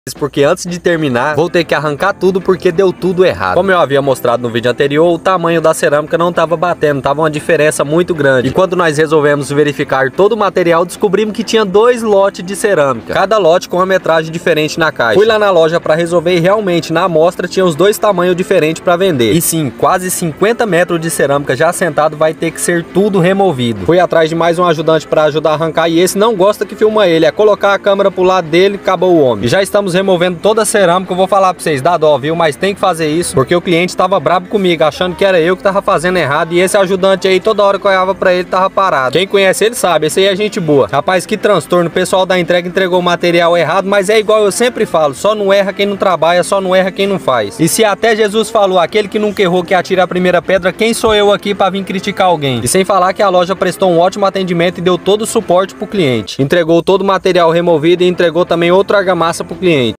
porque antes de terminar, vou ter que arrancar tudo porque deu tudo errado. Como eu havia mostrado no vídeo anterior, o tamanho da cerâmica não estava batendo, tava uma diferença muito grande. E quando nós resolvemos verificar todo o material, descobrimos que tinha 2 lotes de cerâmica, cada lote com uma metragem diferente na caixa. Fui lá na loja para resolver e realmente na amostra tinha os 2 tamanhos diferentes para vender. E sim, quase 50 metros de cerâmica já assentado vai ter que ser tudo removido. Fui atrás de mais um ajudante para ajudar a arrancar e esse não gosta que filma ele, é colocar a câmera pro lado dele, acabou o homem. E já estamos removendo toda a cerâmica. Eu vou falar pra vocês, dá dó, viu? Mas tem que fazer isso, porque o cliente tava brabo comigo, achando que era eu que tava fazendo errado, e esse ajudante aí, toda hora que eu olhava pra ele, tava parado. Quem conhece ele sabe, esse aí é gente boa. Rapaz, que transtorno, o pessoal da entrega entregou o material errado, mas é igual eu sempre falo, só não erra quem não trabalha, só não erra quem não faz. E se até Jesus falou, aquele que nunca errou que atira a primeira pedra, quem sou eu aqui pra vir criticar alguém? E sem falar que a loja prestou um ótimo atendimento e deu todo o suporte pro cliente. Entregou todo o material removido e entregou também outra argamassa pro cliente.